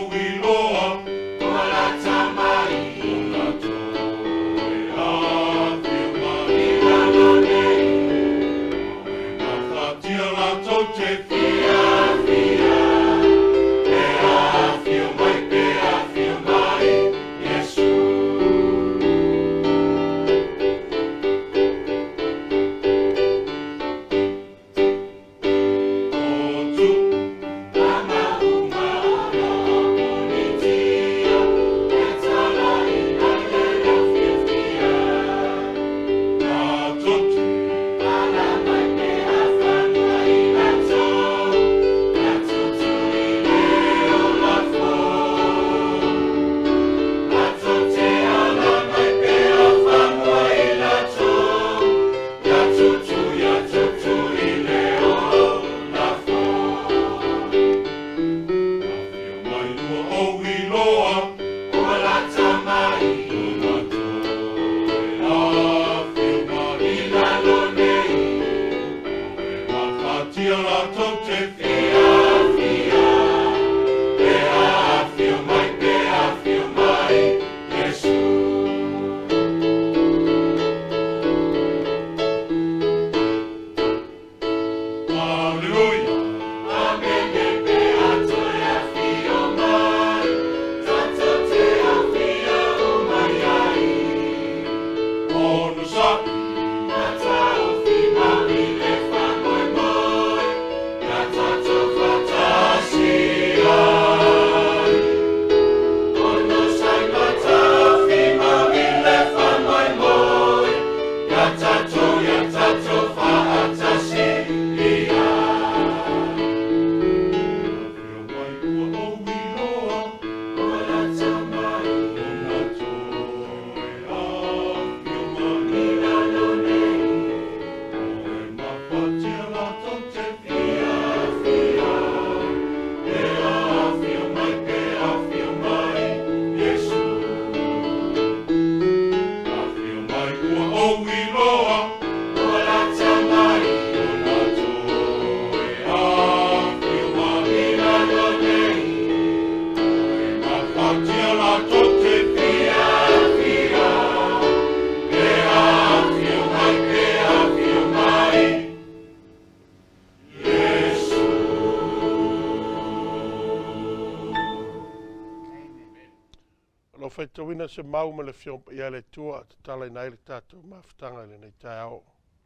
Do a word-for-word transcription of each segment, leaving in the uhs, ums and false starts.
Whaitawina se mau ma le fiompa ia le tua te tala nai le tātou mawhitanga le nei Taeao.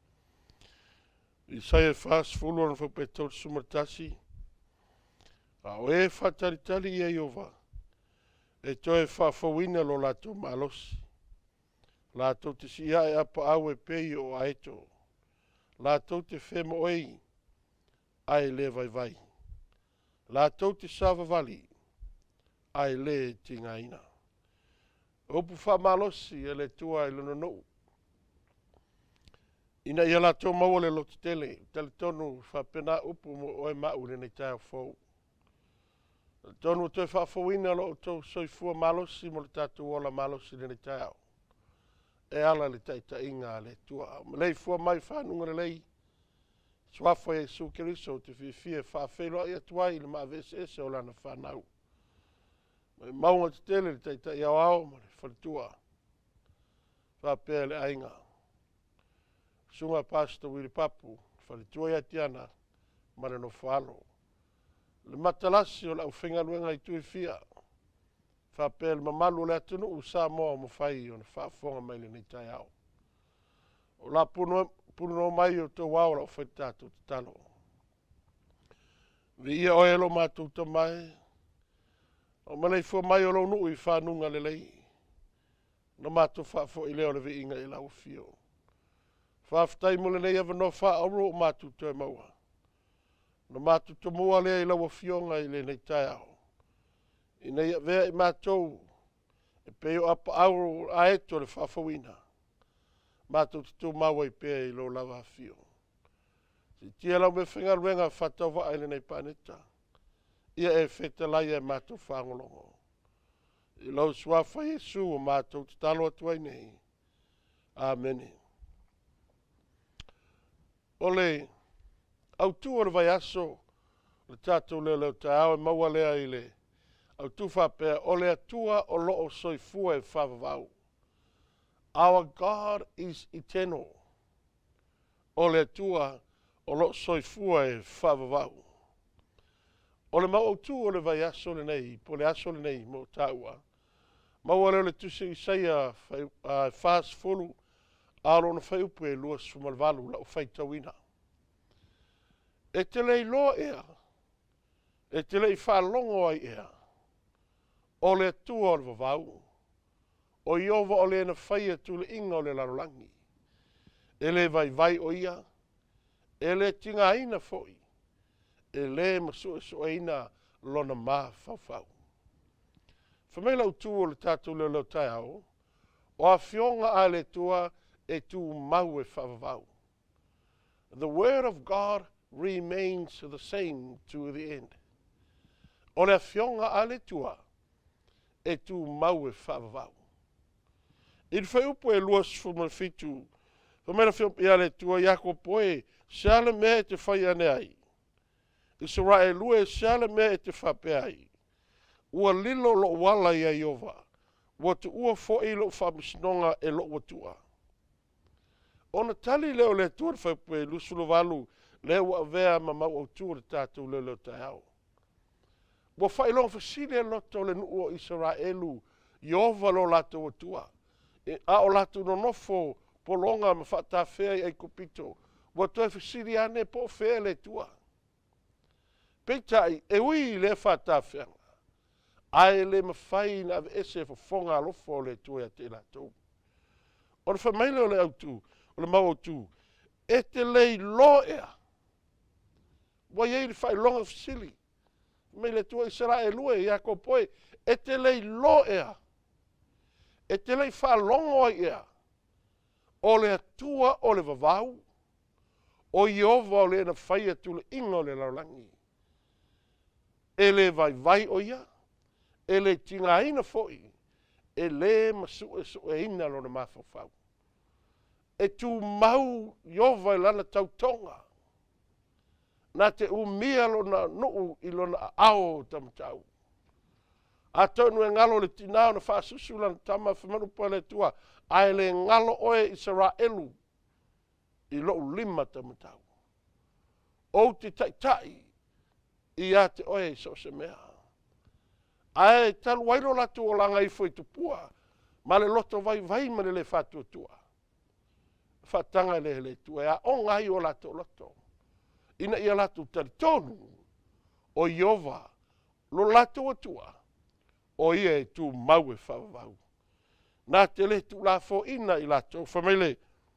I sai e whaas fulu an whaupetou sumatasi. A o e whataritari ia iova. E toe whawhawina lo lātou malosi. Lātou te sia e apa au e pei o aeto. Lātou te whema oi. Ai le vai vai. Lātou te sava vali. Ai le tingaina. Opu wha malosi e le tua i lono nou. Ina ia la tō maua le loti tele, tele tonu wha pena upu mo oe mau le nei Taeao fau. Tonu toi wha fawina lo tō soifua malosi mo le tātou ola malosi le nei Taeao. E ala le Taitai inga le tua. Lei fua mai whanunga le lei. Swafa e su keriso te whiwhia wha whelo ia tuai le maa vese ese o lana whanau. Maunga te tele le Taitai au au mo le whalitua. Wha pēr le ainga. Sunga pasta wili papu, whalitua ia tiana, mare no whalo. Le matalasi o la uwhenga luenga i tui fia. Wha pēr le mamalu le atunu u sa moa mo whai o na whaafonga mai le nei Taeao. O la puno, puno mai o tō wau la o whaitatu te talo. Vi ia oelo mātou ta mai. O malei fua mai o lau nui whanunga le lei. No mātou whaafo i leo le vi inga i lau fio. Whaaftai mo le nei ava no wha auro o mātou tue maua. No mātou to mua lea i lau fionga i le nei Taeao. I nei vea i mātou e peo apa auro a eto le whaafawina. Mātou te tō maua i pea i lau lava fio. Si tia lau me whenga ruenga whatau wa aile nei paneta. Ia e wheta lai e mātou whangolongo. I lau suafa Jesu o mātou te talo atuai nei. Amen. Ole, au tu o le vai aso, le tātou Leoleo Taeao e maua lea i le au tufa pe o le atua o loo soifua e whavavau. Our God is eternal. O le atua o loo soifua e whavavau. O le mau tu o le vai aso le nei, po le aso le nei mo taua. Mau o le tusi isaia fast fulu, aro na whai upu e luas fumalvalu la o whai tawina. E te lei loa ea, e te lei whalongo ai ea, o le atua o le vavau, o iova o le na whai atu le inga o le larolangi, e le vai vai o ia, e le tinga ina foi, e le masu e so ina lona ma fau fau. Whamela utu o le tātou Leoleo Taeao, o a fionga a le tua e tu mau e whavavau. The word of God remains the same to the end. O le fionga a le tua e tu mau e whavavau. I whai upo e luas fumafitu, whamela fionga i a le tua iako poe, siale mea e te whai ane ai. I sora e lue siale mea e te whape ai. Ua lilo lo wala ia iova, ua tu ua fo i lo whamisnonga e lo watua. Ona tali leo le tuar whaipu lusulo walu, leo a vea ma mau au tuar tātou Leoleo Taeao. Ua whailonga whasile e loto le nuu o Israelu, iova lo lato watua. E a o lato no nofo polonga ma whata whea i kupito, ua toi whasili ane po whea le tua. Peitai, e ui le whata whea. Ai le mawhai na ave ese fo fonga alofo le tue a te latou. O le whamaile o le autu, o le mau autu, e te lei lo ea. Wa iei le whai longa fasili. Me le tua i sara e lue, ia ko poe, e te lei lo ea. E te lei wha longo ai ea. O le atua o le vavau, o iova o le na whai atu le inga o le laulangi. E le vai vai o ia, e le tinga ina foi, e le masu e so e ina lo na mawhawhau. E tu mau iova i lana tautonga, na te umia lo na nuu i lo na ao tamatau. A tonu e ngalo le tinao na whaasusu lana tama whamanu po le tua, ai le ngalo oe Israelu i lo lima tamatau. O te taitai, i a te oe so se mea. Ai talu wairo latu o langa i foi tupua, ma le loto vai vai ma le le fatu tua. Fatanga le le tua, a o ngai o latu loto. Ina ia latu taritonu, o iova, lo latu o tua, o ia e tu mau e whavavau. Nā te le tu la fo ina i latu, whamele,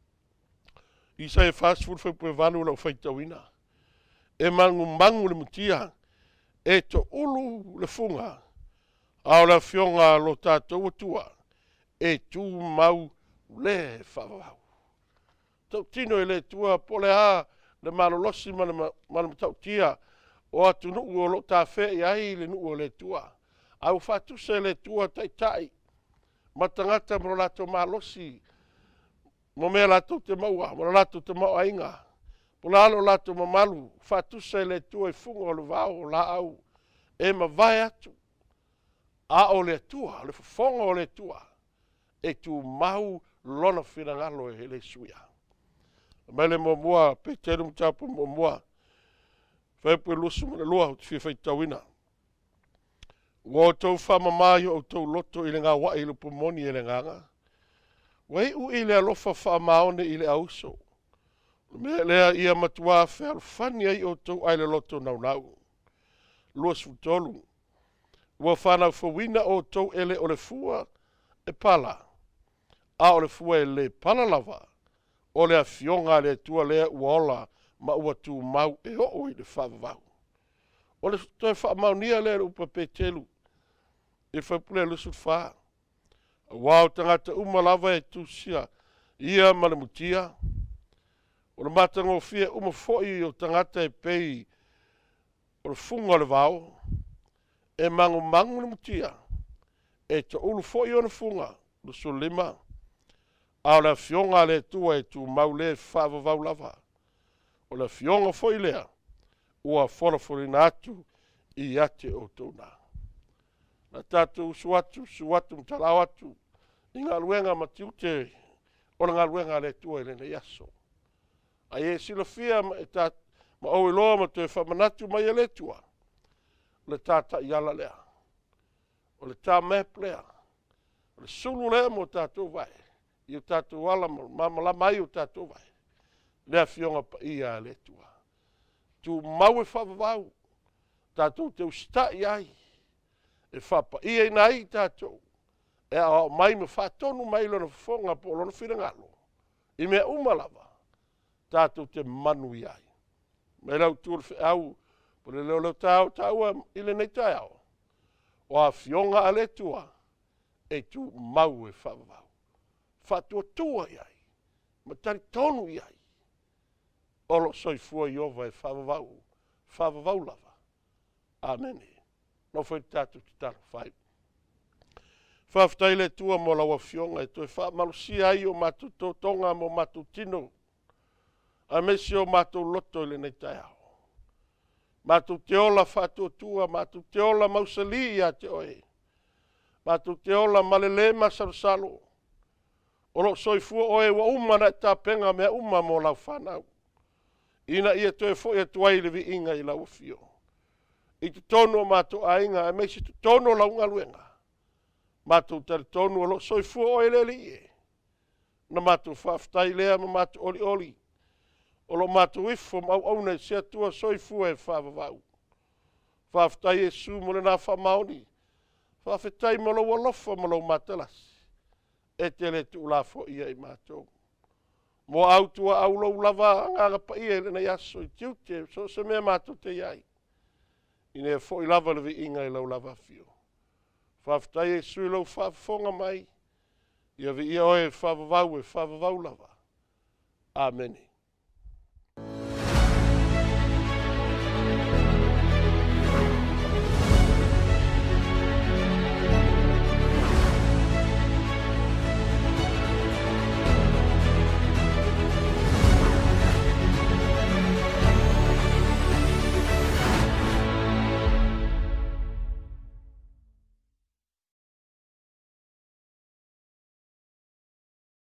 i sa e fast food fai pue valu lau fai tauina. E mangu mangu le mutia, e to ulu le funga, au la fionga lo tātou tua, e tu mau le whavavau. Tau tino e le tua pole a le malolosi mana tau tia, o atu nuu o lo tā whea i ai le nuu o le tua. Au whātusa le tua taitai, matangata mo lato malosi, mo mea lato te maua, mo lato te maua inga, po lalo lato mamalu, whātusa le tua i funga o le vau la au, e ma vai atu. A o le tua, le fonga o le tua, e tu mau lona whirangalo e le suia. Mele mo mua, pe teru mtapu mo mua, whaipu e lusu mo le lua, te whiwhai tauina. Wa o tau whamamai o tau loto i le ngā wa i le pumoni i le nganga. Wai u i le alofa whamaone i le auso. Mea lea ia matua whea alfani ai o tau ai le loto nau nau. Luas futolu. Ua whanau whawina o tau ele o le fua e pala. A o le fua e le pala lava. O le a fionga le tua lea uola ma ua tu mau e o i le whavavau. O le toi whamaunia le upa petelu. E whaipule lusut wha. Wau tangata uma lava e tu sia. Ia ma le mutia. O le matanga o fia uma foi o tangata e pei. O le funga le vau. E mangu mangu le mutia. E ta ulu foi o le funga. Lusu lima. A le fionga le tua e tu mau le whavavau lava. O le fionga foi lea. Ua whorafori nātu i ate o tōna. Na tātou suatu, suatu mtalau atu. I ngā luenga matiute, o ngā luenga le tua ele nei aso. A e sila fia ma e tā, ma o iloa ma te whamanatu mai ele tua. Le tāta i ala lea. O le tā map lea. O le sulu lea mo tātou vai. I o tātou ala mo, mamala mai o tātou vai. Lea fionga pa ia le tua. Tu mau e whavavau. Tātou te usta i ai. E whapa ia i nai tātou. E a mai me whatonu mai lona whonga po lona whirangalo. I mea umalava. Tātou te manu i ai. Me lau tūr au, po le leo leo tāu tāua i le nei Taeao. O a fionga a le tua, e tu mau e whavavau. Whatua tua i ai. Ma tari tonu i ai. Olo soifua i ova e whavavau. Whavavau lava. Amen. No foi tātou te taro whai. Whaftai le tua mo lawa fionga e toi wha malusia ai o matu tonga mo matu tino. A mesi o matu loto le nei Taeao. Matu te ola whatu tua, matu te ola mausali a te oe. Matu te ola malele masarusalo. Olo soifua oe wa umana ta penga mea uma mo lau whanau. Ina ia toe fo ia tuai le vi inga i lau fio. I te tono matu a inga, e meisi te tono lau ngaluenga. Matu te tono olo soifua oe le li e. Na matu whaftai lea ma matu oli oli. Olo matu ifo mau aune sia tua soifua e whavavau. Whaftai e su mo le na whamaoni. Whafetai mo lau alofa mo lau matalas. E te le tu la fo ia i mātou. Mo au tua au lau lava nganga pa ia le na yaso i tiute, so se mea mātou te iai. I ne fo i lava le vi inga i lau lava fio. Whaftai e sui lau whafonga mai, ia vi ia oe whavavau e whavavau lava. Amen.